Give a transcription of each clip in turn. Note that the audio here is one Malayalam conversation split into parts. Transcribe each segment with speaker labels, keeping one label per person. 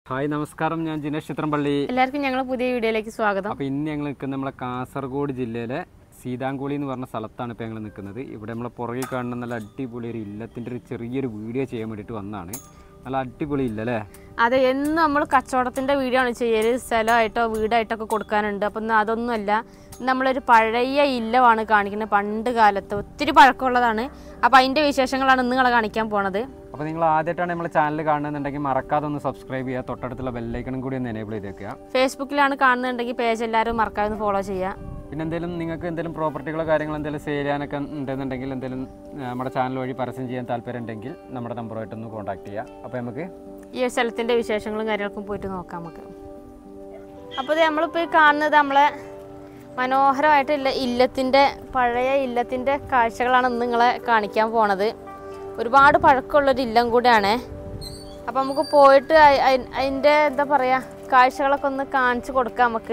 Speaker 1: ഹായ് നമസ്കാരം, ഞാൻ ജിനേഷ് ചിത്രംപള്ളി.
Speaker 2: എല്ലാവർക്കും ഞങ്ങളുടെ പുതിയ വീഡിയോയിലേക്ക് സ്വാഗതം.
Speaker 1: അപ്പോൾ ഇന്ന് ഞങ്ങൾ നിൽക്കുന്നത് നമ്മളെ കാസർഗോഡ് ജില്ലയിലെ സീതാംകോളി എന്ന് പറഞ്ഞ സ്ഥലത്താണ് ഇപ്പോൾ ഞങ്ങൾ നിൽക്കുന്നത്. ഇവിടെ നമ്മളെ പുറകിൽ കാണുന്ന നല്ല അടിപൊളി ഒരു ഇല്ലത്തിൻ്റെ ഒരു ചെറിയൊരു വീഡിയോ ചെയ്യാൻ വേണ്ടിയിട്ട് വന്നതാണ്. നല്ല അടിപൊളി ഇല്ലല്ലേ?
Speaker 2: അതെ, എന്നും നമ്മൾ കച്ചവടത്തിൻ്റെ വീഡിയോ ആണ് ചെയ്യല്. സ്ഥലമായിട്ടോ വീടായിട്ടൊക്കെ കൊടുക്കാനുണ്ട്. അപ്പം അതൊന്നുമല്ല, നമ്മളൊരു പഴയ ഇല്ലമാണ് കാണിക്കുന്നത്. പണ്ട് കാലത്ത് ഒത്തിരി പഴക്കമുള്ളതാണ്. അപ്പോൾ അതിൻ്റെ വിശേഷങ്ങളാണ് ഇന്ന് നിങ്ങളെ കാണിക്കാൻ പോണത്.
Speaker 1: അപ്പോൾ നിങ്ങൾ ആദ്യമായിട്ടാണ് നമ്മുടെ ചാനൽ കാണുന്നുണ്ടെങ്കിൽ മറക്കാതെ ഒന്ന് സബ്സ്ക്രൈബ് ചെയ്യുക. തൊട്ടടുത്തുള്ള ബെല്ലൈക്കണും കൂടി ഒന്ന് എനേബിൾ ചെയ്തേക്കുക.
Speaker 2: ഫേസ്ബുക്കിലാണ് കാണുന്നുണ്ടെങ്കിൽ പേജ് എല്ലാവരും മറക്കാതെ ഒന്ന് ഫോളോ ചെയ്യുക.
Speaker 1: പിന്നെ എന്തെങ്കിലും നിങ്ങൾക്ക് എന്തെങ്കിലും പ്രോപ്പർട്ടികളോ കാര്യങ്ങളോ എന്തെങ്കിലും സെയിൽ ചെയ്യാനൊക്കെ ഉണ്ടെന്നുണ്ടെങ്കിൽ എന്തെങ്കിലും നമ്മുടെ ചാനൽ വഴി പരസ്യം ചെയ്യാൻ താല്പര്യം ഉണ്ടെങ്കിൽ നമ്മുടെ നമ്പറുമായിട്ടൊന്ന് കോൺടാക്ട് ചെയ്യുക. അപ്പോൾ നമുക്ക്
Speaker 2: ഈ സ്ഥലത്തിൻ്റെ വിശേഷങ്ങളും കാര്യങ്ങളൊക്കെ പോയിട്ട് നോക്കാം നമുക്ക്. അപ്പോൾ നമ്മളിപ്പോൾ കാണുന്നത് നമ്മളെ മനോഹരമായിട്ടുള്ള ഇല്ലത്തിൻ്റെ പഴയ ഇല്ലത്തിൻ്റെ കാഴ്ചകളാണ് ഇന്ന് നിങ്ങളെ കാണിക്കാൻ പോണത്. ഒരുപാട് പഴക്കമുള്ളൊരു ഇല്ലം കൂടെയാണ്. അപ്പോൾ നമുക്ക് പോയിട്ട് അതിൻ്റെ എന്താ പറയുക കാഴ്ചകളൊക്കെ ഒന്ന് കാണിച്ചു കൊടുക്കാം നമുക്ക്.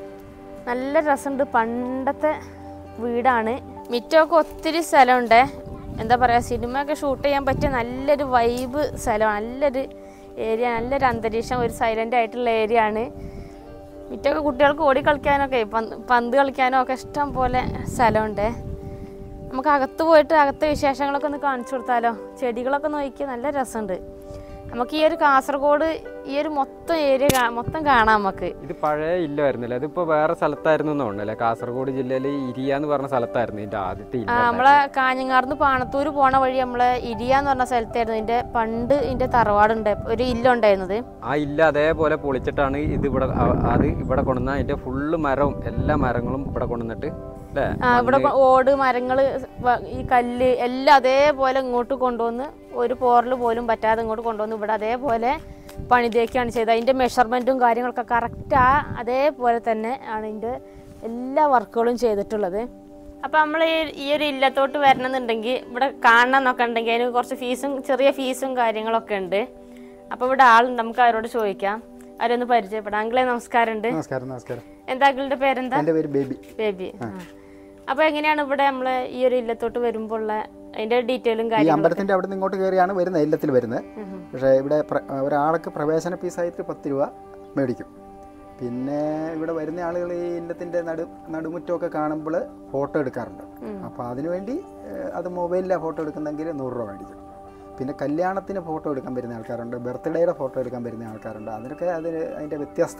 Speaker 2: നല്ല രസമുണ്ട്. പണ്ടത്തെ വീടാണ്. മിറ്റമൊക്കെ ഒത്തിരി സ്ഥലമുണ്ട്. എന്താ പറയുക, സിനിമയൊക്കെ ഷൂട്ട് ചെയ്യാൻ പറ്റിയ നല്ലൊരു വൈബ് സ്ഥലമാണ്. നല്ലൊരു ഏരിയ, നല്ലൊരു അന്തരീക്ഷം, ഒരു സൈലൻ്റ് ആയിട്ടുള്ള ഏരിയ ആണ്. മിറ്റമൊക്കെ കുട്ടികൾക്ക് ഓടി കളിക്കാനൊക്കെ പന്ത് കളിക്കാനോ ഒക്കെ ഇഷ്ടം പോലെ സ്ഥലമുണ്ട്. നമുക്ക് അകത്ത് പോയിട്ട് അകത്തെ വിശേഷങ്ങളൊക്കെ ഒന്ന് കാണിച്ചു കൊടുത്താലോ? ചെടികളൊക്കെ നോക്കിയാൽ നല്ല രസമുണ്ട്. നമുക്ക് ഈ ഒരു കാസർഗോഡ് ഈ ഒരു മൊത്തം ഏരിയ മൊത്തം കാണാം നമുക്ക്.
Speaker 1: ഇത് പഴയ ഇല്ലായിരുന്നല്ലേ? അതിപ്പോൾ വേറെ സ്ഥലത്തായിരുന്നു തോന്നുന്നല്ലേ? കാസർഗോഡ് ജില്ലയിൽ ഇരിയ എന്ന് പറഞ്ഞ സ്ഥലത്തായിരുന്നു ഇതിൻ്റെ ആദ്യത്തെ ഇല്ല.
Speaker 2: നമ്മളെ കാഞ്ഞങ്ങാർന്ന് പാണത്തൂർ പോണ വഴി നമ്മളെ ഇരിയ എന്ന് പറഞ്ഞ സ്ഥലത്തായിരുന്നു ഇതിന്റെ പണ്ട് ഇതിന്റെ തറവാടുണ്ട്, ഒരു ഇല്ല ഉണ്ടായിരുന്നത്.
Speaker 1: ആ ഇല്ല അതേപോലെ പൊളിച്ചിട്ടാണ് ഇത് ഇവിടെ ഇവിടെ കൊണ്ടുവന്ന അതിന്റെ ഫുള്ള് മരവും എല്ലാ മരങ്ങളും ഇവിടെ കൊണ്ടുവന്നിട്ട്
Speaker 2: ഇവിടെ ഓട് മരങ്ങള് ഈ കല്ല് എല്ലാം അതേപോലെ ഇങ്ങോട്ട് കൊണ്ടുവന്ന് ഒരു പോറൽ പോലും പറ്റാതെ ഇങ്ങോട്ട് കൊണ്ടുവന്ന് ഇവിടെ അതേപോലെ പണിതേക്കാണ് ചെയ്തത്. അതിൻ്റെ മെഷർമെൻറ്റും കാര്യങ്ങളൊക്കെ കറക്റ്റ് അതേപോലെ തന്നെ ആണ് ഇതിൻ്റെ എല്ലാ വർക്കുകളും ചെയ്തിട്ടുള്ളത്. അപ്പോൾ നമ്മൾ ഈ ഒരു ഇല്ലത്തോട്ട് വരണമെന്നുണ്ടെങ്കിൽ ഇവിടെ കാണണമെന്നൊക്കെ ഉണ്ടെങ്കിൽ അതിന് കുറച്ച് ചെറിയ ഫീസും കാര്യങ്ങളൊക്കെ ഉണ്ട്. അപ്പോൾ ഇവിടെ ആളുണ്ട്, നമുക്ക് അവരോട് ചോദിക്കാം. അവരൊന്ന് പരിചയപ്പെടാം. അങ്കിളെ നമസ്കാരമുണ്ട്.
Speaker 3: നമസ്കാരം.
Speaker 2: എന്താ അങ്കിളുടെ പേരെന്താ?
Speaker 3: എൻ്റെ പേര് ബേബി.
Speaker 2: ബേബി. അപ്പോൾ എങ്ങനെയാണ് ഇവിടെ നമ്മൾ ഈ ഒരു ഇല്ലത്തോട്ട് വരുമ്പോൾ ഉള്ള അതിൻ്റെ ഡീറ്റെയിലും
Speaker 3: ഈ
Speaker 2: കാര്യങ്ങളും?
Speaker 3: അമ്പലത്തിൻ്റെ അവിടെ നിന്ന് ഇങ്ങോട്ട് കയറിയാണ് വരുന്നത്, ഇല്ലത്തിൽ വരുന്നത്. പക്ഷേ ഇവിടെ ഒരാൾക്ക് പ്രവേശന ഫീസായിട്ട് 10 രൂപ മേടിക്കും. പിന്നെ ഇവിടെ വരുന്ന ആളുകൾ ഈ ഇല്ലത്തിൻ്റെ നടുമുറ്റമൊക്കെ കാണുമ്പോൾ ഫോട്ടോ എടുക്കാറുണ്ട്. അപ്പോൾ അതിനുവേണ്ടി അത് മൊബൈലിലാണ് ഫോട്ടോ എടുക്കുന്നെങ്കിൽ 100 രൂപ മേടിക്കും. പിന്നെ കല്യാണത്തിന് ഫോട്ടോ എടുക്കാൻ വരുന്ന ആൾക്കാരുണ്ട്, ബർത്ത്ഡേയുടെ ഫോട്ടോ എടുക്കാൻ വരുന്ന ആൾക്കാരുണ്ട്. അതിനൊക്കെ അതിൻ്റെ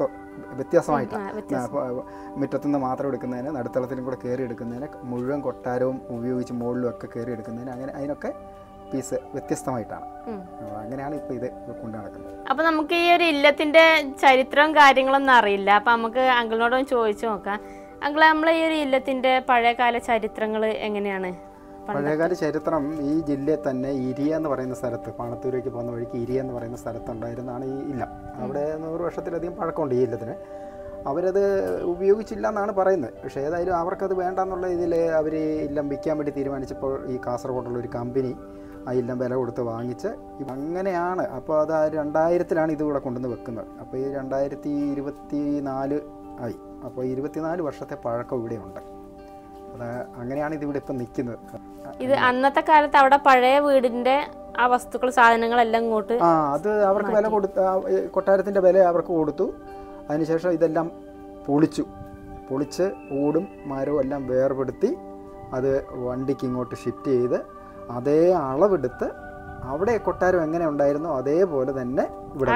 Speaker 3: വ്യത്യാസമായിട്ടാണ്. മുറ്റത്തുനിന്ന് മാത്രം എടുക്കുന്നതിന്, നടുത്തളത്തിലും കൂടെ കയറി എടുക്കുന്നതിന്, മുഴുവൻ കൊട്ടാരവും ഉപയോഗിച്ച് മുകളിലും ഒക്കെ കയറി എടുക്കുന്നതിന്, അങ്ങനെ അതിനൊക്കെ ഫീസ് വ്യത്യസ്തമായിട്ടാണ്. അങ്ങനെയാണ് ഇപ്പോൾ ഇത് കൊണ്ടു നടക്കുന്നത്.
Speaker 2: അപ്പോൾ നമുക്ക് ഈ ഒരു ഇല്ലത്തിൻ്റെ ചരിത്രവും കാര്യങ്ങളൊന്നും അറിയില്ല. അപ്പോൾ നമുക്ക് അങ്കിളിനോടൊന്ന് ചോദിച്ചു നോക്കാം. അങ്കിൾ, നമ്മൾ ഈ ഒരു ഇല്ലത്തിൻ്റെ പഴയകാല ചരിത്രങ്ങൾ എങ്ങനെയാണ്?
Speaker 3: പഴയകാല ചരിത്രം ഈ ജില്ലയിൽ തന്നെ ഇരിയ എന്ന് പറയുന്ന സ്ഥലത്ത്, പാണത്തൂരേക്ക് പോകുന്ന വഴിക്ക് ഇരിയ എന്ന് പറയുന്ന സ്ഥലത്തുണ്ടായിരുന്നാണ് ഈ ഇല്ലം. അവിടെ 100 വർഷത്തിലധികം പഴക്കമുണ്ട് ഈ ഇല്ലത്തിന്. അവരത് ഉപയോഗിച്ചില്ല എന്നാണ് പറയുന്നത്. പക്ഷേ ഏതായാലും അവർക്കത് വേണ്ടെന്നുള്ള ഇതിൽ അവർ ഇല്ലം വിൽക്കാൻ വേണ്ടി തീരുമാനിച്ചപ്പോൾ ഈ കാസർഗോഡുള്ള ഒരു കമ്പനി ആ ഇല്ലം വില കൊടുത്ത് വാങ്ങിച്ച് അങ്ങനെയാണ്. അപ്പോൾ അത് 2000-ലാണ് ഇതിവിടെ കൊണ്ടുവന്ന് വെക്കുന്നത്. അപ്പോൾ ഈ 2024 ആയി. അപ്പോൾ 24 വർഷത്തെ പഴക്കം ഇവിടെയുണ്ട്. അത് അങ്ങനെയാണ് ഇതിവിടെ ഇപ്പം നിൽക്കുന്നത്.
Speaker 2: ഇത് അന്നത്തെ കാലത്ത് അവിടെ പഴയ വീടിന്റെ ആ വസ്തുക്കൾ സാധനങ്ങളെല്ലാം ഇങ്ങോട്ട്
Speaker 3: അത് അവർക്ക് വില കൊടുത്ത്, കൊട്ടാരത്തിൻ്റെ വില അവർക്ക് കൊടുത്തു. അതിനുശേഷം ഇതെല്ലാം പൊളിച്ച് ഓടും മരവും എല്ലാം വേർപെടുത്തി അത് വണ്ടിക്ക് ഇങ്ങോട്ട് ഷിഫ്റ്റ് ചെയ്ത് അതേ അളവെടുത്ത് അവിടെ കൊട്ടാരം എങ്ങനെ ഉണ്ടായിരുന്നോ അതേപോലെ തന്നെ ഇവിടെ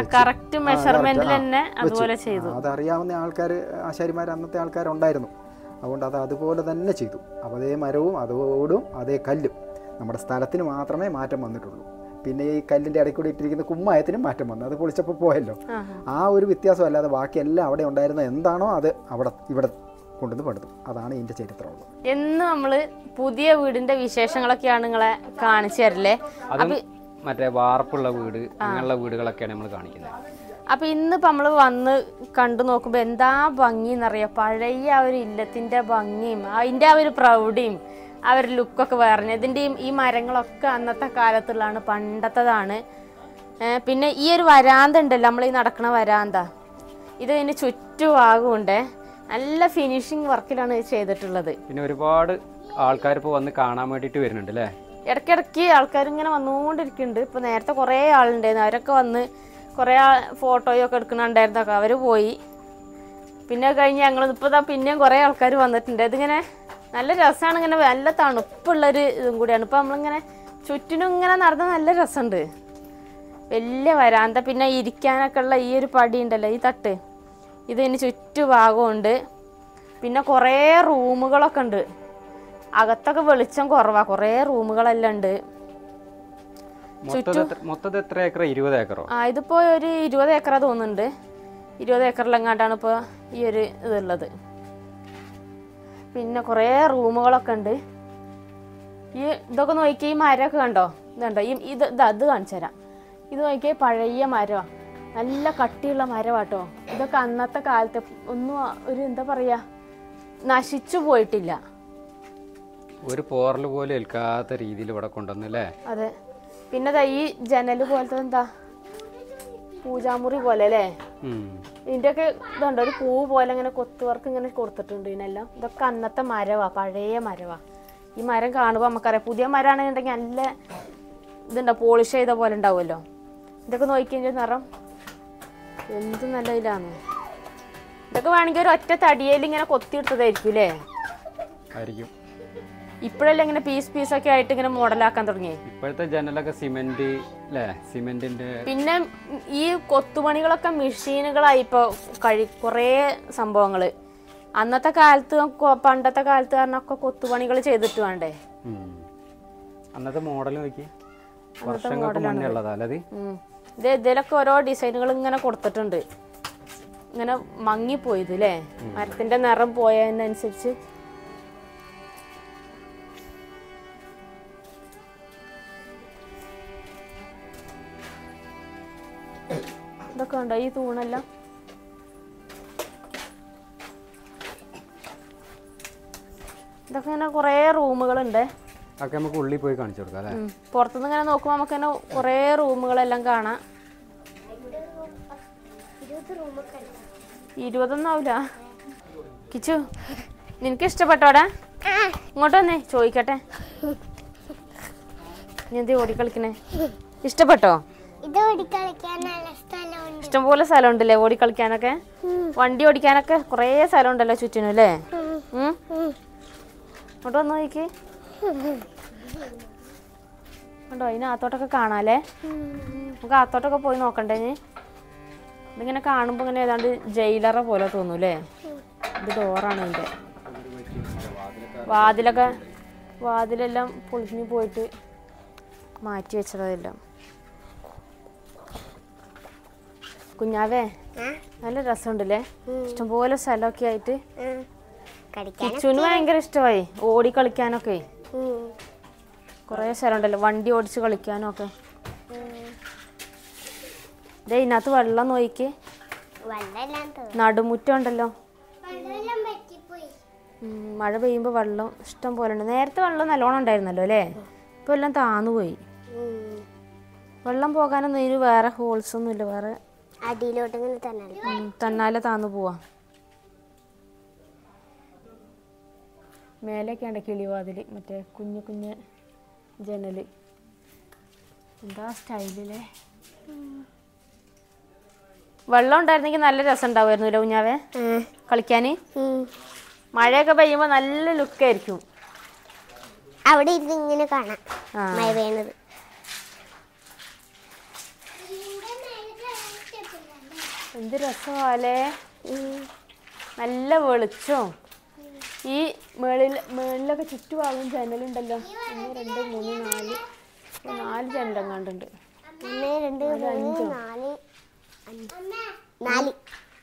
Speaker 3: അതറിയാവുന്ന ആൾക്കാർ, ആശാരിമാർ, അന്നത്തെ ആൾക്കാരുണ്ടായിരുന്നു. അതുകൊണ്ട് അത് അതുപോലെ തന്നെ ചെയ്തു. അപ്പോൾ അതേ മരവും അതോടും അതേ കല്ലും. നമ്മുടെ സ്ഥലത്തിന് മാത്രമേ മാറ്റം വന്നിട്ടുള്ളൂ. പിന്നെ ഈ കല്ലിൻ്റെ ഇടയ്ക്ക് കൂടി ഇട്ടിരിക്കുന്ന കുമ്മായത്തിനും മാറ്റം വന്നു. അത് പൊളിച്ചപ്പോൾ പോയല്ലോ. ആ ഒരു വ്യത്യാസം അല്ലാതെ ബാക്കിയെല്ലാം അവിടെ ഉണ്ടായിരുന്ന എന്താണോ അത് ഇവിടെ കൊണ്ടുവന്ന് പടുത്തു. അതാണ് ഇതിൻ്റെ ചരിത്രമുള്ളത്.
Speaker 2: എന്ന് നമ്മൾ പുതിയ വീടിന്റെ വിശേഷങ്ങളൊക്കെയാണ് നിങ്ങളെ കാണിച്ചു തരല്ലേ?
Speaker 1: മറ്റേ വാർപ്പുള്ള വീട്, അങ്ങനെയുള്ള വീടുകളൊക്കെയാണ് നമ്മൾ കാണിക്കുന്നത്.
Speaker 2: അപ്പം ഇന്നിപ്പോൾ നമ്മൾ വന്ന് കണ്ടു നോക്കുമ്പോൾ എന്താ ഭംഗി എന്നറിയാം. പഴയ ആ ഒരു ഇല്ലത്തിൻ്റെ ഭംഗിയും അതിൻ്റെ ആ ഒരു പ്രൗഢിയും ആ ഒരു ലുക്കൊക്കെ വേറെ. ഇതിൻ്റെയും ഈ മരങ്ങളൊക്കെ അന്നത്തെ കാലത്തുള്ളതാണ്, പണ്ടത്തതാണ്. പിന്നെ ഈ ഒരു വരാന്ത ഉണ്ടല്ലോ, നമ്മൾ ഈ നടക്കുന്ന വരാന്ത, ഇത് ഇതിന് ചുറ്റുഭാഗമുണ്ട്. നല്ല ഫിനിഷിങ് വർക്കിലാണ് ചെയ്തിട്ടുള്ളത്.
Speaker 1: പിന്നെ ഒരുപാട് ആൾക്കാർ ഇപ്പോൾ വന്ന് കാണാൻ വേണ്ടിയിട്ട് വരുന്നുണ്ട് അല്ലേ?
Speaker 2: ഇടയ്ക്കിടയ്ക്ക് ആൾക്കാർ ഇങ്ങനെ വന്നുകൊണ്ടിരിക്കുന്നുണ്ട്. ഇപ്പോൾ നേരത്തെ കുറേ ആളുണ്ടായിരുന്നു, അവരൊക്കെ വന്ന് കുറേ ഫോട്ടോയൊക്കെ എടുക്കണുണ്ടായിരുന്നൊക്കെ അവർ പോയി. പിന്നെ കഴിഞ്ഞ് ഞങ്ങൾ ഇപ്പോൾ പിന്നെയും കുറേ ആൾക്കാർ വന്നിട്ടുണ്ട്. ഇതിങ്ങനെ നല്ല രസമാണ്, ഇങ്ങനെ നല്ല തണുപ്പുള്ളൊരു ഇതും കൂടിയാണ്. ഇപ്പോൾ നമ്മളിങ്ങനെ ചുറ്റിനും ഇങ്ങനെ നടന്ന നല്ല രസമുണ്ട്. വലിയ വരാന്ത, പിന്നെ ഇരിക്കാനൊക്കെ ഉള്ള ഈ ഒരു പടി ഉണ്ടല്ലോ, ഈ തട്ട്, ഇതിന് ചുറ്റുഭാഗമുണ്ട്. പിന്നെ കുറേ റൂമുകളൊക്കെ ഉണ്ട്. അകത്തൊക്കെ വെളിച്ചം കുറവാണ്, കുറേ റൂമുകളെല്ലാം ഉണ്ട്.
Speaker 1: മൊത്തത്തിൽ എത്ര ഏക്കർ? 20 ഏക്കറോ?
Speaker 2: ഇതിപ്പോൾ ഒരു 20 ഏക്കറാ തോന്നുന്നുണ്ട്. 20 ഏക്കറിലെങ്ങാണ്ടാണ് ഇപ്പോൾ ഈ ഒരു ഇതുള്ളത്. പിന്നെ കുറേ റൂമുകളൊക്കെ ഉണ്ട്. ഈ ഇതൊക്കെ നോക്കി, ഈ മരമൊക്കെ കണ്ടോ, ഇതുണ്ടോ, ഇത് കാണിച്ചു തരാം. ഇത് നോക്കിയാൽ പഴയ മരമാണ്, നല്ല കട്ടിയുള്ള മരമാട്ടോ. ഇതൊക്കെ അന്നത്തെ കാലത്ത് ഒന്നും ഒരു എന്താ പറയുക, നശിച്ചു പോയിട്ടില്ല.
Speaker 1: ഒരു പോറൽ പോലും ഏൽക്കാത്ത രീതിയിൽ ഇവിടെ കൊണ്ടുവന്നല്ലേ?
Speaker 2: അതെ. പിന്നെ ഈ ജനൽ പോലത്തെ എന്താ പൂജാമുറി പോലെ അല്ലേ, ഇതിൻ്റെയൊക്കെ ഇതുണ്ടോ, ഒരു പൂ പോലെ ഇങ്ങനെ കൊത്തുവർക്ക് ഇങ്ങനെ കൊടുത്തിട്ടുണ്ട് ഇതിനെല്ലാം. ഇതൊക്കെ അന്നത്തെ മരവാ, പഴയ മരവാ. ഈ മരം കാണുമ്പോൾ നമുക്കറിയാം, പുതിയ മരമാണെന്നുണ്ടെങ്കിൽ നല്ല ഇതുണ്ടോ, പോളിഷ് ചെയ്ത പോലെ ഉണ്ടാവുമല്ലോ. ഇതൊക്കെ നോക്കിക്കഴിഞ്ഞാൽ നിറം എന്ത് നല്ല ഇതിലാണ്. ഇതൊക്കെ വേണമെങ്കിൽ ഒരു ഒറ്റ തടിയിൽ ഇങ്ങനെ കൊത്തിയെടുത്തതായിരിക്കും അല്ലേ? ഇപ്പോഴല്ലേ ഇങ്ങനെ പീസൊക്കെ ആയിട്ട് ഇങ്ങനെ മോഡലാക്കാൻ തുടങ്ങി.
Speaker 1: ഇപ്പോഴത്തെ ജനലൊക്കെ സിമെന്റ് അല്ലേ, സിമെന്റിന്റെ. പിന്നെ
Speaker 2: ഈ കൊത്തുപണികളൊക്കെ മെഷീനുകളായി ഇപ്പോൾ കുറേ സംഭവങ്ങൾ. അന്നത്തെ കാലത്ത് പണ്ടത്തെ കാലത്ത് കാരണമൊക്കെ കൊത്തുപണികൾ ചെയ്തിട്ട് വേണ്ടേ?
Speaker 1: അന്നത്തെ മോഡൽ നോക്കി, വർഷങ്ങൾക്ക് മുന്നേ ഉള്ളതാ.
Speaker 2: ഇതിലൊക്കെ ഓരോ ഡിസൈനുകൾ ഇങ്ങനെ കൊടുത്തിട്ടുണ്ട്. ഇങ്ങനെ മങ്ങിപ്പോയത് അല്ലേ, മരത്തിന്റെ നിറം പോയതിനനുസരിച്ച്. ഇതൊക്കെ ഉണ്ടോ ഈ തൂണെല്ലാം? ഇതൊക്കെ ഇങ്ങനെ കുറേ റൂമുകളുണ്ട്.
Speaker 1: അതൊക്കെ നമുക്ക് ഉള്ളിൽ പോയി കാണിച്ചു കൊടുക്കാം അല്ലേ?
Speaker 2: പുറത്തുനിന്ന് ഇങ്ങനെ നോക്കുമ്പോൾ നമുക്ക് തന്നെ കുറേ റൂമുകളെല്ലാം കാണാം. 20 ആവില്ല. കിച്ചു, നിനക്ക് ഇഷ്ടപ്പെട്ടോടാ? ഇങ്ങോട്ട് വന്നേ ചോദിക്കട്ടെ. നീ എന്ത് ഓടിക്കളിക്കണേ? ഇഷ്ടപ്പെട്ടോ? ഇഷ്ടംപോലെ സ്ഥലം ഉണ്ടല്ലേ ഓടിക്കളിക്കാനൊക്കെ? വണ്ടി ഓടിക്കാനൊക്കെ കുറേ സ്ഥലം ഉണ്ടല്ലോ ചുറ്റിനും അല്ലേ? ഇങ്ങോട്ട് വന്ന് നോക്കി. ഉണ്ടോ ഇതിനകത്തോട്ടൊക്കെ കാണാല്ലേ? നമുക്ക് അകത്തോട്ടൊക്കെ പോയി നോക്കണ്ടേ? ഇതിങ്ങനെ കാണുമ്പോൾ ഇങ്ങനെ ഏതാണ്ട് ജയിലറ പോലെ തോന്നൂല്ലേ? ഇത് ഡോറാണ് ഇതിൻ്റെ. വാതിലെല്ലാം പൊളിഞ്ഞു പോയിട്ട് മാറ്റി വെച്ചതെല്ലാം. കുഞ്ഞാവേ, നല്ല രസമുണ്ടല്ലേ? ഇഷ്ടംപോലെ സ്ഥലമൊക്കെ ആയിട്ട്. കിച്ചുവിന് ഭയങ്കര ഇഷ്ടമായി ഓടി കളിക്കാനൊക്കെ. കുറേ സ്ഥലം ഉണ്ടല്ലോ വണ്ടി ഓടിച്ച് കളിക്കാനും ഒക്കെ. ഇതിനകത്ത് വെള്ളം നോക്കി, നടുമുറ്റം ഉണ്ടല്ലോ. മഴ പെയ്യുമ്പോൾ വെള്ളം ഇഷ്ടം പോലെ ഉണ്ട്. നേരത്തെ വെള്ളം നല്ലോണം ഉണ്ടായിരുന്നല്ലോ അല്ലേ? ഇപ്പം എല്ലാം താന്നുപോയി. വെള്ളം പോകാനൊന്നും ഇതിന് വേറെ ഹോൾസ് ഒന്നും ഇല്ല, വേറെ
Speaker 4: അടിയിലോട്ട്
Speaker 2: തന്നാലെ താന്നു പോവാ. മേലെയൊക്കെ ഉണ്ട് കിളിവാതില്, മറ്റേ കുഞ്ഞു കുഞ്ഞ് ജനല്. എന്താ സ്റ്റൈലില്ലേ? വെള്ളം ഉണ്ടായിരുന്നെങ്കിൽ നല്ല രസം ഉണ്ടാവുമായിരുന്നു കുഞ്ഞാവേ കളിക്കാന്. മഴയൊക്കെ പെയ്യുമ്പോ നല്ല ലുക്കായിരിക്കും.
Speaker 4: അവിടെ ഇരുന്ന് ഇങ്ങനെ കാണാം മഴ പെയ്യുന്നത്.
Speaker 2: എന്ത് രസമാലേ, നല്ല വെളിച്ചവും. ഈ മേളിലൊക്കെ ചുറ്റുഭാഗം ജനലുണ്ടല്ലോ. 1 2 3 4 ജനലും കണ്ടുണ്ട്.
Speaker 4: 1 2 3 4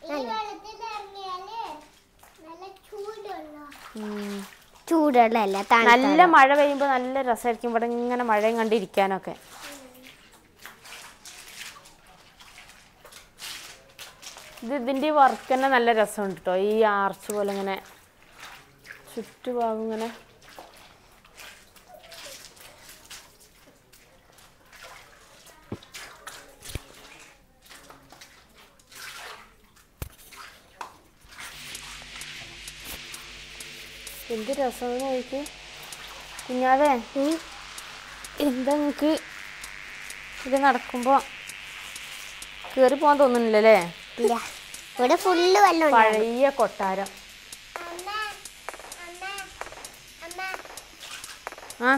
Speaker 4: ചൂടുള്ളല്ല.
Speaker 2: നല്ല മഴ പെയ്യുമ്പോ നല്ല രസമായിരിക്കും ഇവിടെ ഇങ്ങനെ മഴയും കണ്ടിരിക്കാനൊക്കെ. ഇതിന്റെ വർക്ക് തന്നെ നല്ല രസമുണ്ട് കേട്ടോ. ഈ ആർച്ച് പോലെ ഇങ്ങനെ ചുറ്റുഭാഗം ഇങ്ങനെ. എന്ത് രസമെന്ന് നോക്കി കുഞ്ഞാവേ. എന്താ നിങ്ങൾക്ക് ഇത് നടക്കുമ്പോൾ കയറി പോകാൻ തോന്നുന്നില്ലല്ലേ?
Speaker 4: ഇല്ല, ഇവിടെ ഫുള്ള് വെള്ളം.
Speaker 2: പഴയ കൊട്ടാരം. ആ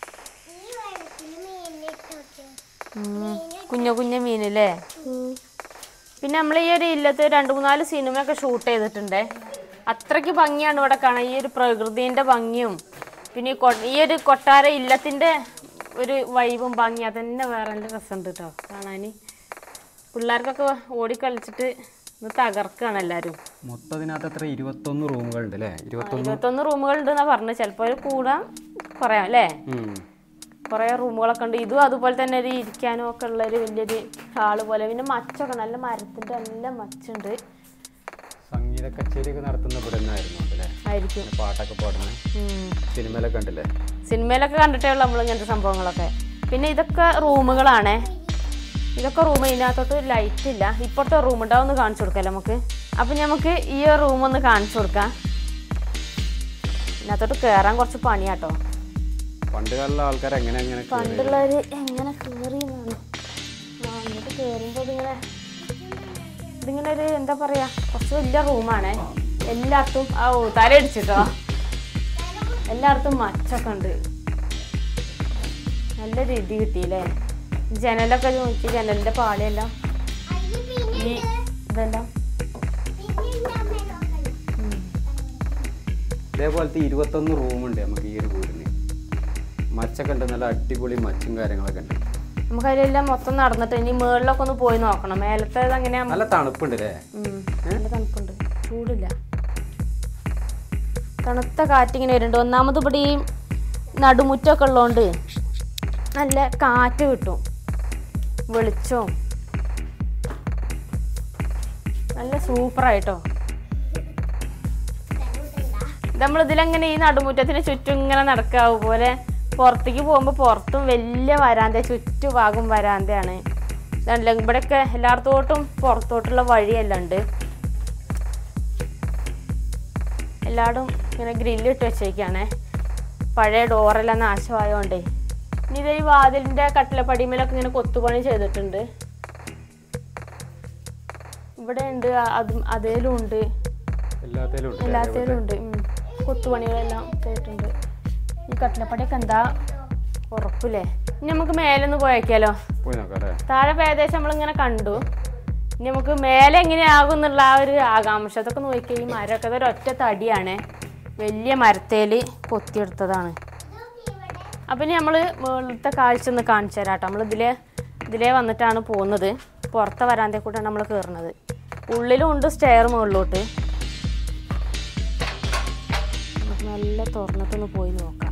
Speaker 2: കുഞ്ഞു കുഞ്ഞു മീനല്ലേ? പിന്നെ നമ്മൾ ഈ ഒരു ഇല്ലത്ത് 2-3 സിനിമയൊക്കെ ഷൂട്ട് ചെയ്തിട്ടുണ്ടേ. അത്രയ്ക്ക് ഭംഗിയാണ് ഇവിടെ കാണാൻ. ഈ ഒരു പ്രകൃതിൻ്റെ ഭംഗിയും പിന്നെ ഈ ഒരു കൊട്ടാര ഇല്ലത്തിൻ്റെ ഒരു വൈബും ഭംഗി അതന്നെ വേറെ നല്ല രസമുണ്ട് കേട്ടോ കാണാൻ. പിള്ളേർക്കൊക്കെ ഓടിക്കളിച്ചിട്ട് ഇന്ന് തകർക്കുകയാണ് എല്ലാവരും.
Speaker 1: മൊത്തം അതിനകത്ത് എത്ര 21 റൂമുകളുണ്ട് അല്ലേ?
Speaker 2: 21 റൂമുകളുണ്ട് എന്നാ പറഞ്ഞത്. ചിലപ്പോൾ കൂടാൻ പറയാം അല്ലേ? കുറേ റൂമുകളൊക്കെ ഉണ്ട്. ഇതും അതുപോലെ തന്നെ ഒരു ഇരിക്കാനും ഒക്കെ ഉള്ളൊരു വലിയൊരു ഹാള് പോലെ. പിന്നെ മച്ചൊക്കെ നല്ല മരത്തിൻ്റെ നല്ല മച്ചുണ്ട്.
Speaker 1: സംഗീത കച്ചേരിയൊക്കെ നടത്തുന്ന ഇവിടെ നിന്നായിരുന്നു
Speaker 2: ആയിരിക്കും.
Speaker 1: പാട്ടൊക്കെ പാടുന്നത് സിനിമയിലൊക്കെ ഉണ്ടല്ലേ?
Speaker 2: സിനിമയിലൊക്കെ കണ്ടിട്ടേ ഉള്ളൂ നമ്മൾ ഇങ്ങനത്തെ സംഭവങ്ങളൊക്കെ. പിന്നെ ഇതൊക്കെ റൂമുകളാണേ. ഇതൊക്കെ റൂം. ഇതിനകത്തോട്ട് ലൈറ്റ് ഇല്ല. ഇപ്പോഴത്തെ റൂം ഉണ്ടാവും ഒന്ന് കാണിച്ചു കൊടുക്കാമല്ലോ നമുക്ക്. അപ്പം നമുക്ക് ഈ റൂം ഒന്ന് കാണിച്ചു കൊടുക്കാം. ഇതിനകത്തോട്ട് കയറാൻ കുറച്ച് പണിയാട്ടോ.
Speaker 1: പണ്ട് കാലത്തുള്ള ആൾക്കാർ
Speaker 2: പണ്ടുള്ളവർ എങ്ങനെ കയറിയെന്നാണ്. എന്നിട്ട് കയറുമ്പോൾ ഇതിങ്ങനെ ഒരു എന്താ പറയുക, കുറച്ച് വലിയ റൂമാണേ. എല്ലായിടത്തും തലയടിച്ചിട്ടോ എല്ലായിടത്തും മച്ചൊക്കെ ഉണ്ട്. നല്ല രീതി കിട്ടിയില്ലേ? ജനലൊക്കെ നോക്കി, ജനലിൻ്റെ പാളിയെല്ലാം ഈ ഇതെല്ലാം
Speaker 1: ഇതേപോലത്തെ 21 റൂമുണ്ട് നമുക്ക് ഈ ഒരു വീടിന്. മച്ചൊക്കെ ഉണ്ട്, നല്ല അടിപൊളി മച്ചും കാര്യങ്ങളൊക്കെ ഉണ്ട്.
Speaker 2: നമുക്ക് അതിലെല്ലാം മൊത്തം നടന്നിട്ട് ഇനി മേളിലൊക്കെ ഒന്ന് പോയി നോക്കണം. മേലത്തെ എങ്ങനെയാ?
Speaker 1: നല്ല തണുപ്പുണ്ട് അല്ലേ?
Speaker 2: നല്ല തണുപ്പുണ്ട്, ചൂടില്ല. തണുത്ത കാറ്റിങ്ങനെ വരുന്നുണ്ട്. ഒന്നാമത് ഇവിടെ ഈ നടുമുറ്റമൊക്കെ ഉള്ളതുകൊണ്ട് നല്ല കാറ്റ് കിട്ടും, വെളിച്ചവും നല്ല സൂപ്പറായിട്ടോ. നമ്മളിതിലെങ്ങനെ ഈ നടുമുറ്റത്തിന് ചുറ്റും ഇങ്ങനെ നടക്കാവും പോലെ. പുറത്തേക്ക് പോകുമ്പോൾ പുറത്തും വലിയ വരാന്ത, ചുറ്റുഭാഗം വരാന്തയാണ്. ഇവിടെയൊക്കെ എല്ലായിടത്തോട്ടും പുറത്തോട്ടുള്ള വഴിയെല്ലാം ഉണ്ട്. എല്ലായിടും ഇങ്ങനെ ഗ്രില്ലിട്ട് വെച്ചേക്കാണേ. പഴയ ഡോറെല്ലാം നാശമായതുകൊണ്ടേ. ഇനി ഇത് ഈ വാതിലിൻ്റെ കട്ടിലപ്പടിമേലൊക്കെ ഇങ്ങനെ കൊത്തുപണി ചെയ്തിട്ടുണ്ട്. ഇവിടെ ഉണ്ട്, അതേലും ഉണ്ട്, എല്ലാത്തേലും ഉണ്ട്. കൊത്തുപണികളെല്ലാം ചെയ്തിട്ടുണ്ട്. ഈ കട്ടിലപ്പടിയൊക്കെ എന്താ ഉറപ്പില്ലേ? ഇനി നമുക്ക് മേലൊന്ന് പോയേക്കാലോ. താഴെ ഏകദേശം നമ്മളിങ്ങനെ കണ്ടു. ഇനി നമുക്ക് മേലെ എങ്ങനെയാകും എന്നുള്ള ആ ഒരു ആകാംക്ഷ. അതൊക്കെ നോക്കിയാൽ ഈ മരമൊക്കെ ഒരു ഒറ്റ തടിയാണ്, വലിയ മരത്തേൽ കൊത്തിയെടുത്തതാണ്. അപ്പം ഇനി നമ്മൾ മുകളിലത്തെ കാഴ്ച ഒന്ന് കാണിച്ചു തരാം കേട്ടോ. നമ്മൾ ഇതിലേ വന്നിട്ടാണ് പോകുന്നത്. പുറത്തെ വരാന്തേ കൂട്ടാണ് നമ്മൾ കയറുന്നത്. ഉള്ളിലും ഉണ്ട് സ്റ്റെയർ മുകളിലോട്ട്. നമുക്ക് നല്ല തുറന്നിട്ടൊന്ന് പോയി നോക്കാം.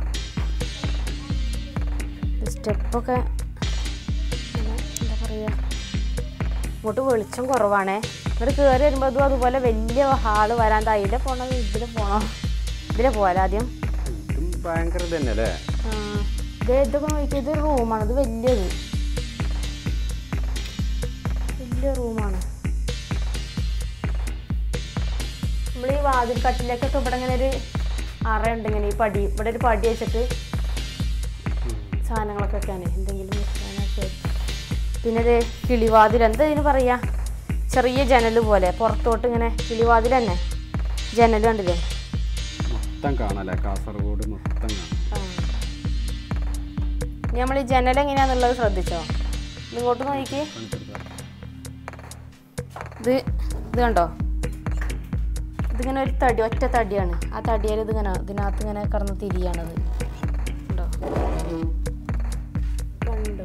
Speaker 2: സ്റ്റെപ്പൊക്കെ എന്താ പറയുക, ഇങ്ങോട്ട് വെളിച്ചം കുറവാണേ. ഇങ്ങോട്ട് കയറി വരുമ്പോൾ അതുപോലെ വലിയ ഹാള് വരാൻ. അതിലെ പോണോ ഇതിലെ പോണോ? ഇതിലെ പോകാലോ ആദ്യം.
Speaker 1: ഭയങ്കര തന്നെയല്ലേ?
Speaker 2: ഇതൊക്കെ നോക്കിയാൽ ഇതൊരു റൂമാണ്. ഇത് വലിയ റൂമാണ്. നമ്മൾ ഈ വാതിൽ കട്ടിലേക്കൊക്കെ ഇവിടെ ഇങ്ങനെ ഒരു അറയുണ്ട്. ഇങ്ങനെ ഈ പടി, ഇവിടെ ഒരു പടി വെച്ചിട്ട് സാധനങ്ങളൊക്കെ വെക്കാനേ, എന്തെങ്കിലും വെക്കാനൊക്കെ. പിന്നെ ഒരു കിളിവാതിൽ, എന്താ ഇതിന് പറയുക, ചെറിയ ജനൽ പോലെ പുറത്തോട്ട് ഇങ്ങനെ. കിളിവാതിൽ തന്നെ, ജനൽ കണ്ടില്ലേ?
Speaker 1: മൊത്തം കാണാല്ലേ കാസർഗോഡ് മൊത്തം കാണാം.
Speaker 2: ഇനി നമ്മൾ ഈ ജനൽ എങ്ങനെയാണെന്നുള്ളത് ശ്രദ്ധിച്ചോ? ഇങ്ങോട്ട് നോക്കി. ഇത് കണ്ടോ? ഇതിങ്ങനെ ഒരു തടി, ഒറ്റ തടിയാണ്. ആ തടിയിൽ ഇതിനകത്ത് ഇങ്ങനെ കിടന്ന് തിരിയാണത്. കണ്ടോ? കണ്ടോ?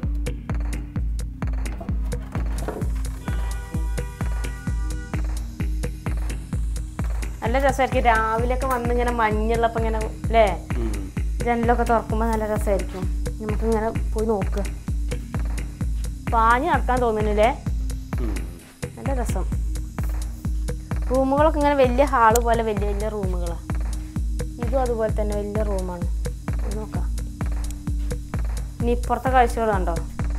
Speaker 2: നല്ല രസമായിരിക്കും രാവിലെയൊക്കെ വന്ന് ഇങ്ങനെ മഞ്ഞുള്ളപ്പോൾ ഇങ്ങനെ അല്ലേ, ജനലൊക്കെ തുറക്കുമ്പോൾ നല്ല രസമായിരിക്കും. നമുക്കിങ്ങനെ പോയി നോക്കുക. പാഞ്ഞ് നടക്കാൻ തോന്നുന്നില്ലേ? നല്ല രസം. റൂമുകളൊക്കെ ഇങ്ങനെ വലിയ ഹാള് പോലെ വലിയ വലിയ റൂമുകളാണ്. ഇതും അതുപോലെ തന്നെ വലിയ റൂമാണ്. നോക്കാം. ഇനി ഇപ്പുറത്തെ കാഴ്ചകൾ കണ്ടോ?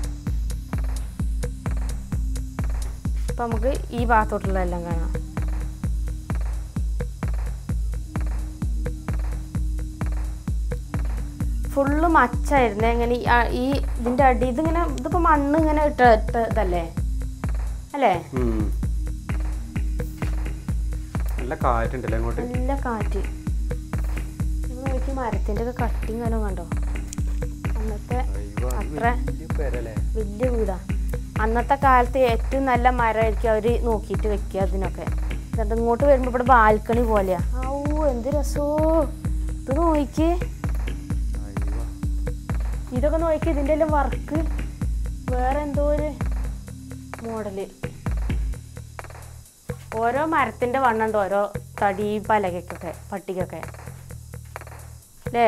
Speaker 2: അപ്പം നമുക്ക് ഈ ഭാഗത്തോട്ടുള്ളതെല്ലാം കാണാം. ഫുള്ള് മച്ചായിരുന്നേ. ഇങ്ങനെ ഈ ഇതിൻ്റെ അടി ഇതിങ്ങനെ, ഇതിപ്പോൾ മണ്ണ് ഇങ്ങനെ ഇട്ട ഇതല്ലേ, അല്ലേ?
Speaker 1: നല്ല കാറ്റുണ്ടല്ലേ അങ്ങോട്ട്?
Speaker 2: നല്ല കാറ്റ്. നോക്കി മരത്തിൻ്റെ ഒക്കെ കട്ടിങ് കാലം കണ്ടോ? അന്നത്തെ അത്ര വലിയ വീടാ. അന്നത്തെ കാലത്ത് ഏറ്റവും നല്ല മരമായിരിക്കും അവർ നോക്കിയിട്ട് വെക്കുക അതിനൊക്കെ. എന്നിട്ട് ഇങ്ങോട്ട് വരുമ്പോൾ ഇവിടെ ബാൽക്കണി പോലെയാ. എന്ത് രസോ! ഇത് നോക്കി, ഇതൊക്കെ നോക്കി. ഇതിൻ്റെ എല്ലാം വർക്ക് വേറെ എന്തോ ഒരു മോഡല്. ഓരോ മരത്തിൻ്റെ വണ്ണുണ്ട്, ഓരോ തടി പലകയ്ക്കൊക്കെ പട്ടിക്കൊക്കെ അല്ലേ?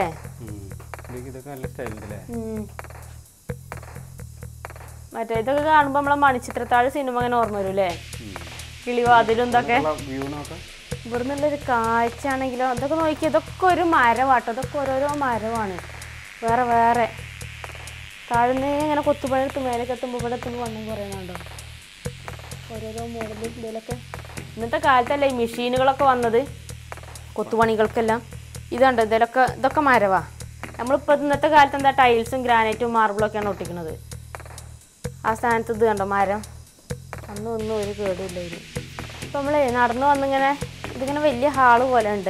Speaker 2: മറ്റേ ഇതൊക്കെ കാണുമ്പോൾ നമ്മളെ മണിച്ചിത്രത്താഴ് സിനിമ അങ്ങനെ ഓർമ്മ വരും അല്ലേ? കിളിവാതിലും ഇതൊക്കെ. ഇവിടെ നിന്നുള്ളൊരു കാഴ്ച ആണെങ്കിലോ അതൊക്കെ നോക്കി. ഇതൊക്കെ ഒരു മരമാട്ടോ. ഇതൊക്കെ ഓരോരോ മരമാണ് വേറെ വേറെ. താഴ്ന്ന് ഇങ്ങനെ കൊത്തുപഴത്ത് മേലേക്ക് എത്തുമ്പോൾ ഇവിടെ എത്തുമ്പോൾ വണ്ണം കുറയുന്നുണ്ടോ? ഓരോരോ മോഡലും ഇതിലൊക്കെ. ഇന്നത്തെ കാലത്തല്ലേ ഈ മെഷീനുകളൊക്കെ വന്നത് കൊത്തുപണികൾക്കെല്ലാം. ഇതുണ്ട് ഇതിലൊക്കെ. ഇതൊക്കെ മരവാ. നമ്മളിപ്പോൾ ഇന്നത്തെ കാലത്ത് എന്താ ടൈൽസും ഗ്രാനൈറ്റും മാർബിളൊക്കെയാണ് ഒട്ടിക്കുന്നത്. ആ സ്ഥാനത്ത് ഇത് കണ്ടോ മരം. ഒന്നും ഒരു കേടുമില്ല ഇത്. ഇപ്പം നമ്മൾ നടന്നു വന്നിങ്ങനെ ഇതിങ്ങനെ വലിയ ഹാള് പോലെ ഉണ്ട്.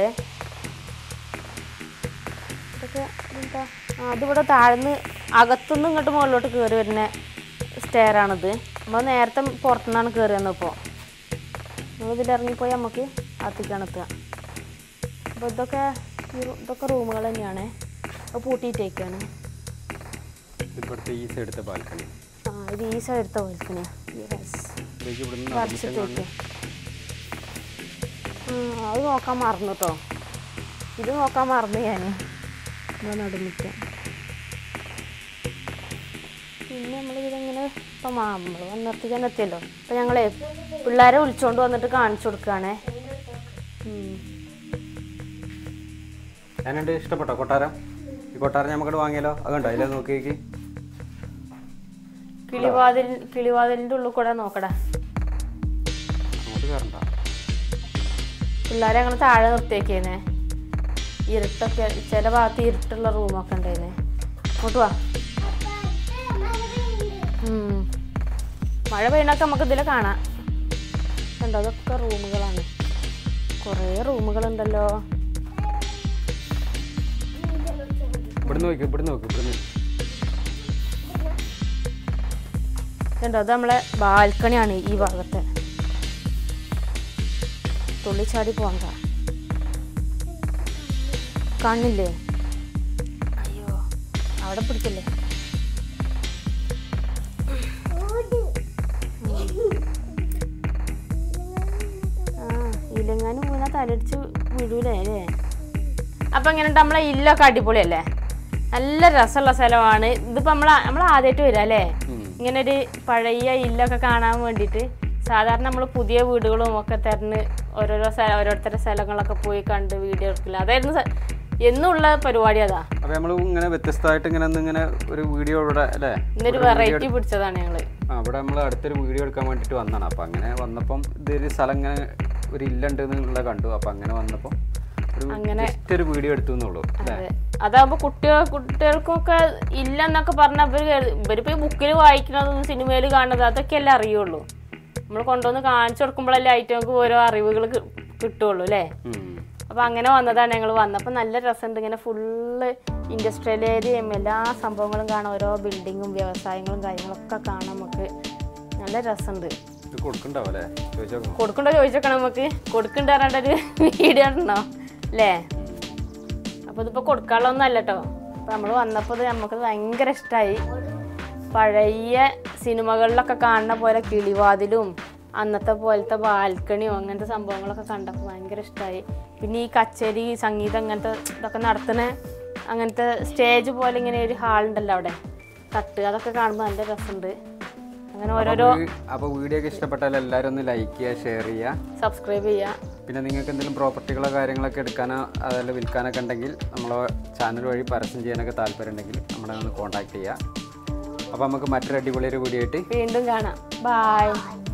Speaker 2: ഇതൊക്കെ എന്താ അതിവിടെ താഴ്ന്ന് അകത്തുനിന്ന് ഇങ്ങോട്ട് മുകളിലോട്ട് കയറി വരുന്ന സ്റ്റെയറാണിത്. നമ്മൾ നേരത്തെ പുറത്തുനിന്നാണ് കയറി വന്നത്. ഇപ്പോൾ നമ്മളിതിലിറങ്ങിപ്പോയി നമുക്ക് അകത്തേക്കാണ് എത്തുക. അപ്പോൾ ഇതൊക്കെ റൂമുകൾ തന്നെയാണ്. അപ്പോൾ പൂട്ടിയിട്ടേക്കാണ്.
Speaker 1: ഇവിടുത്തെ ഈ സൈഡത്തെ ബാൽക്കണി.
Speaker 2: ഇത് ഈ സൈഡത്തെ ബാൽക്കണിയാണ്. വരച്ചിട്ടേക്ക്. അത് നോക്കാൻ മറന്നു കേട്ടോ. ഇത് നോക്കാൻ മറന്നു ഞാൻ. നടുമുറ്റം. പിന്നെ നമ്മളിതിങ്ങനെ ഇപ്പം നമ്മൾ വന്നിടത്തേക്ക് എത്തിയല്ലോ. അപ്പം ഞങ്ങളെ പിള്ളേരെ വിളിച്ചോണ്ട് വന്നിട്ട് കാണിച്ചു കൊടുക്കുകയാണേ.
Speaker 1: ഞാനുണ്ട്. ഇഷ്ടപ്പെട്ടോ കൊട്ടാരം? ഈ കൊട്ടാരം നമുക്കിവിടെ വാങ്ങിയാലോ? അതുണ്ടോ അതിലെ നോക്കി.
Speaker 2: കിളിവാതിലിൻ്റെ ഉള്ളിൽ കൂടെ നോക്കടാ.
Speaker 1: അങ്ങോട്ട് കയറണ്ട.
Speaker 2: പിള്ളേരെ ഞങ്ങൾ താഴെ നിർത്തിയേക്കേനെ. ഇരുട്ടൊക്കെ ചില ഭാഗത്ത് ഇരുട്ടുള്ള റൂമൊക്കെ ഉണ്ടായിരുന്നേ. അങ്ങോട്ട് വാ. മഴ പെയ്യണൊക്കെ നമുക്ക് ഇതിൽ കാണാം. കണ്ടോ? അതൊക്കെ റൂമുകളാണ്. കുറേ റൂമുകളുണ്ടല്ലോ. കണ്ടോ? അത് നമ്മളെ ബാൽക്കണിയാണ്. ഈ ഭാഗത്തെ തുള്ളിച്ചാടി പോകണ്ട. കാണില്ലേ? അയ്യോ അവിടെ പിടിക്കല്ലേ. ഇല്ലെങ്ങാനും വീണാ തലടിച്ച് വീഴൂലേ അല്ലേ? അപ്പം ഇങ്ങനെ നമ്മളെ ഇല്ലൊക്കെ അടിപൊളിയല്ലേ? നല്ല രസമുള്ള സ്ഥലമാണ്. ഇതിപ്പോൾ നമ്മൾ ആദ്യമായിട്ട് വരാം അല്ലേ? ഇങ്ങനെ ഒരു പഴയ ഇല്ലൊക്കെ കാണാൻ വേണ്ടിയിട്ട്. സാധാരണ നമ്മൾ പുതിയ വീടുകളും ഒക്കെ തിരഞ്ഞ് ഓരോരുത്തരുടെ സ്ഥലങ്ങളൊക്കെ പോയി കണ്ട് വീഡിയോ എടുക്കില്ല. അതായിരുന്നു എന്നുള്ള പരിപാടി. അതാ
Speaker 1: അപ്പോൾ നമ്മൾ ഇങ്ങനെ വ്യത്യസ്തമായിട്ട് ഇങ്ങനെ ഒരു വീഡിയോ ഇവിടെ അല്ലേ?
Speaker 2: ഇന്നൊരു വെറൈറ്റി പിടിച്ചതാണ് ഞങ്ങൾ.
Speaker 1: അവിടെ നമ്മൾ അടുത്തൊരു വീഡിയോ എടുക്കാൻ വേണ്ടിയിട്ട് വന്നതാണ്. അപ്പം അങ്ങനെ വന്നപ്പം ഇതൊരു സ്ഥലം ഇങ്ങനെ ഒരു ഇല്ലുണ്ട് എന്നുള്ള കണ്ടു. അപ്പം അങ്ങനെ വന്നപ്പോൾ ഒരു വീഡിയോ എടുത്തു എന്നുള്ളൂ.
Speaker 2: അതാകുമ്പോൾ കുട്ടികൾക്കൊക്കെ ഇല്ലെന്നൊക്കെ പറഞ്ഞാൽ ഇവരിപ്പോൾ ഈ ബുക്കിൽ വായിക്കുന്നതും സിനിമയിൽ കാണുന്നത് അതൊക്കെയല്ലേ അറിയുള്ളൂ. നമ്മൾ കൊണ്ടുവന്ന് കാണിച്ചു കൊടുക്കുമ്പോഴല്ലേ ഐറ്റങ്ങൾക്ക് ഓരോ അറിവുകൾ കിട്ടുള്ളൂ അല്ലേ? അപ്പോൾ അങ്ങനെ വന്നതാണ് ഞങ്ങൾ. വന്നപ്പോൾ നല്ല രസമുണ്ട്. ഇങ്ങനെ ഫുള്ള് ഇൻഡസ്ട്രിയൽ ഏരിയയും എല്ലാ സംഭവങ്ങളും കാണാം. ഓരോ ബിൽഡിങ്ങും വ്യവസായങ്ങളും കാര്യങ്ങളൊക്കെ കാണാം. നമുക്ക് നല്ല രസമുണ്ട്. കൊടുക്കണ്ടോ ചോദിച്ചോക്കണം. നമുക്ക് കൊടുക്കണ്ട പറഞ്ഞിട്ടൊരു വീഡിയോ ഇടണോ അല്ലേ? അപ്പോൾ ഇതിപ്പോൾ കൊടുക്കാനുള്ളതൊന്നും അല്ല കേട്ടോ. അപ്പോൾ നമ്മൾ വന്നപ്പോൾ നമുക്ക് ഭയങ്കര ഇഷ്ടമായി. പഴയ സിനിമകളിലൊക്കെ കാണുന്ന പോലെ കിളിവാതിലും അന്നത്തെ പോലത്തെ ബാൽക്കണിയോ അങ്ങനത്തെ സംഭവങ്ങളൊക്കെ കണ്ടപ്പോൾ ഭയങ്കര ഇഷ്ടമായി. പിന്നെ ഈ കച്ചേരി സംഗീതം അങ്ങനത്തെ ഇതൊക്കെ നടത്തുന്ന അങ്ങനത്തെ സ്റ്റേജ് പോലെ ഇങ്ങനെ ഒരു ഹാളുണ്ടല്ലോ അവിടെ തട്ട്. അതൊക്കെ കാണുമ്പോൾ നല്ല രസമുണ്ട്. അങ്ങനെ ഓരോരോ.
Speaker 1: അപ്പോൾ വീഡിയോ ഒക്കെ ഇഷ്ടപ്പെട്ടാൽ എല്ലാവരും ഒന്ന് ലൈക്ക് ചെയ്യുക, ഷെയർ ചെയ്യുക, സബ്സ്ക്രൈബ് ചെയ്യുക. പിന്നെ നിങ്ങൾക്ക് എന്തെങ്കിലും പ്രോപ്പർട്ടികളോ കാര്യങ്ങളൊക്കെ എടുക്കാനോ അതല്ല വിൽക്കാനൊക്കെ ഉണ്ടെങ്കിൽ നമ്മളെ ചാനൽ വഴി പരസ്യം ചെയ്യാനൊക്കെ താല്പര്യം ഉണ്ടെങ്കിൽ നമ്മളെ ഒന്ന് കോൺടാക്ട് ചെയ്യുക. അപ്പോൾ നമുക്ക് മറ്റൊരു അടിപൊളിയൊരു വീഡിയോ ആയിട്ട്
Speaker 2: വീണ്ടും കാണാം. ബൈ.